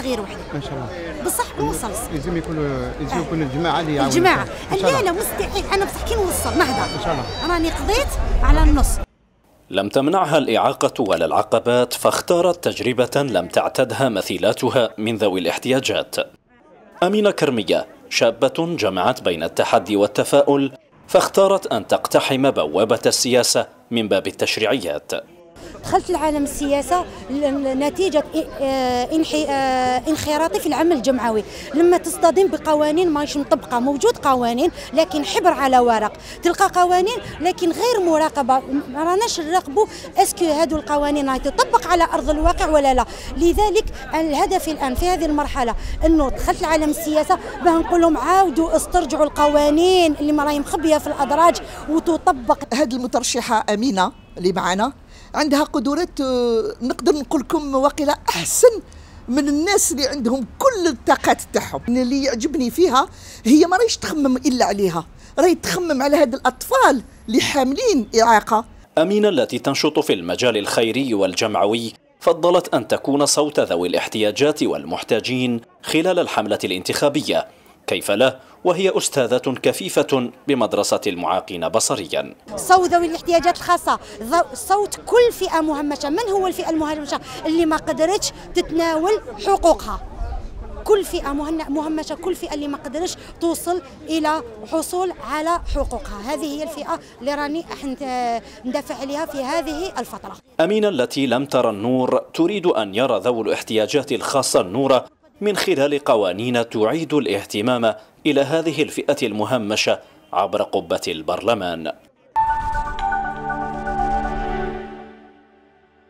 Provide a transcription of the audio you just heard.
غير وحدي ما شاء الله. بصح نوصل. لازم يكونوا الجماعه اللي يعاونوا. الجماعه لا مستحيل، انا بصح كي نوصل نهضر ان شاء الله راني قضيت على النص. لم تمنعها الإعاقة ولا العقبات، فاختارت تجربة لم تعتدها مثيلاتها من ذوي الاحتياجات. أمينة كرمية شابة جمعت بين التحدي والتفاؤل، فاختارت أن تقتحم بوابة السياسة من باب التشريعيات. دخلت لعالم السياسة نتيجة انخراطي في العمل الجمعوي، لما تصطدم بقوانين ماهيش مطبقة. موجود قوانين لكن حبر على ورق، تلقى قوانين لكن غير مراقبة، ما راناش نراقبوا اسكو هذو القوانين راهي تطبق على أرض الواقع ولا لا. لذلك الهدف الآن في هذه المرحلة أنه دخلت لعالم السياسة باه نقول لهم عاودوا استرجعوا القوانين اللي ما راهي مخبية في الأدراج وتطبق. هذه المترشحة أمينة اللي معنا عندها قدرات نقدر نقول لكم واقيلا احسن من الناس اللي عندهم كل الطاقات تاعهم. اللي يعجبني فيها هي ما راهيش تخمم الا عليها، راهي تخمم على هاد الاطفال اللي حاملين اعاقه. أمينة التي تنشط في المجال الخيري والجمعوي فضلت أن تكون صوت ذوي الاحتياجات والمحتاجين خلال الحملة الانتخابية، كيف لا وهي أستاذة كفيفة بمدرسة المعاقين بصريا. صوت ذوي الاحتياجات الخاصة، صوت كل فئة مهمشة. من هو الفئة المهمشة؟ اللي ما قدرتش تتناول حقوقها. كل فئة مهمشة، كل فئة اللي ما قدرتش توصل إلى حصول على حقوقها، هذه هي الفئة اللي راني ندافع عليها في هذه الفترة. أمينة التي لم ترى النور تريد أن يرى ذوي الاحتياجات الخاصة النور من خلال قوانين تعيد الاهتمام إلى هذه الفئة المهمشة عبر قبة البرلمان.